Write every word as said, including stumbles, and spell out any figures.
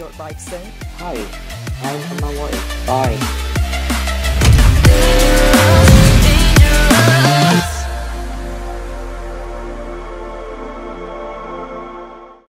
your life soon. Hi, I'm Emma White. Bye.